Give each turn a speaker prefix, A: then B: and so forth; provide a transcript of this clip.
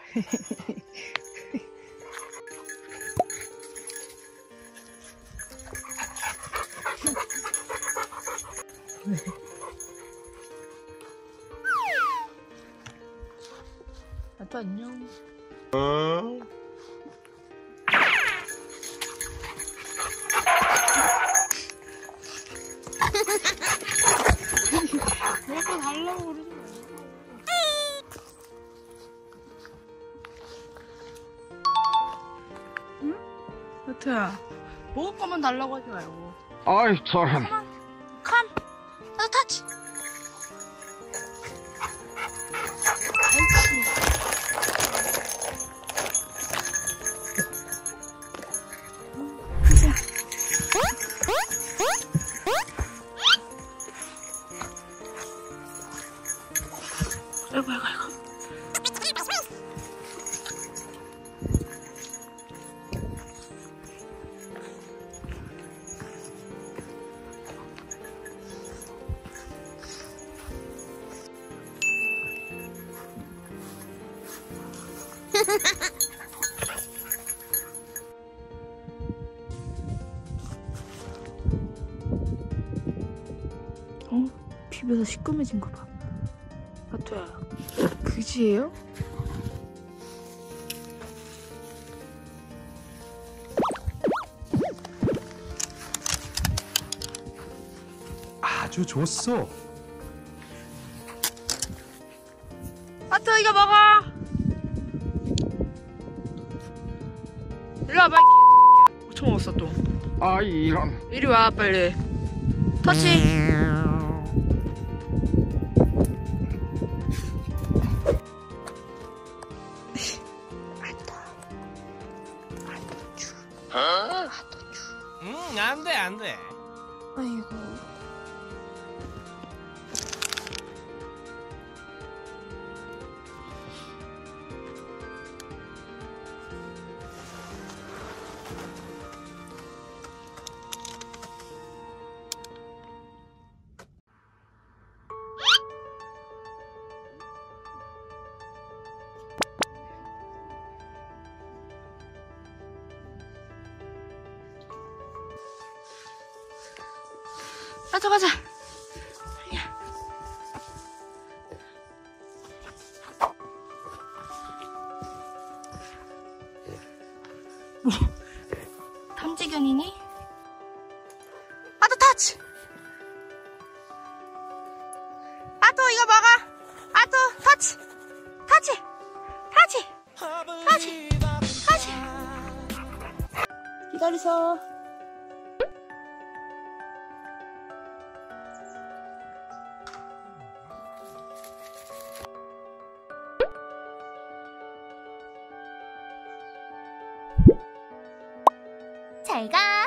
A: 나도 안녕. 먹고 달라고 그러지 말고. 응? 여트야, 먹을 거만 달라고 하지 말고.
B: 아이 저런.
A: 컴, 나도 타치. 아이고, 아이고, 아이고. 비벼서 시꺼매진 거 봐. 아토야, 그지예요?
C: 아주 좋소.
A: 아토, 이거 먹어. 일로 와봐. 엄청 먹었어 또.
B: 아 이런.
A: 이리 와 빨리. 터치.
D: 안 돼, 안 돼.
A: 아이고. 가자, 가자. 뭐, 탐지견이니? 아또 타치! 아또 이거 먹어! 아또 타치! 타치! 타치! 타치! 타치! 기다리소.
E: 잘 가.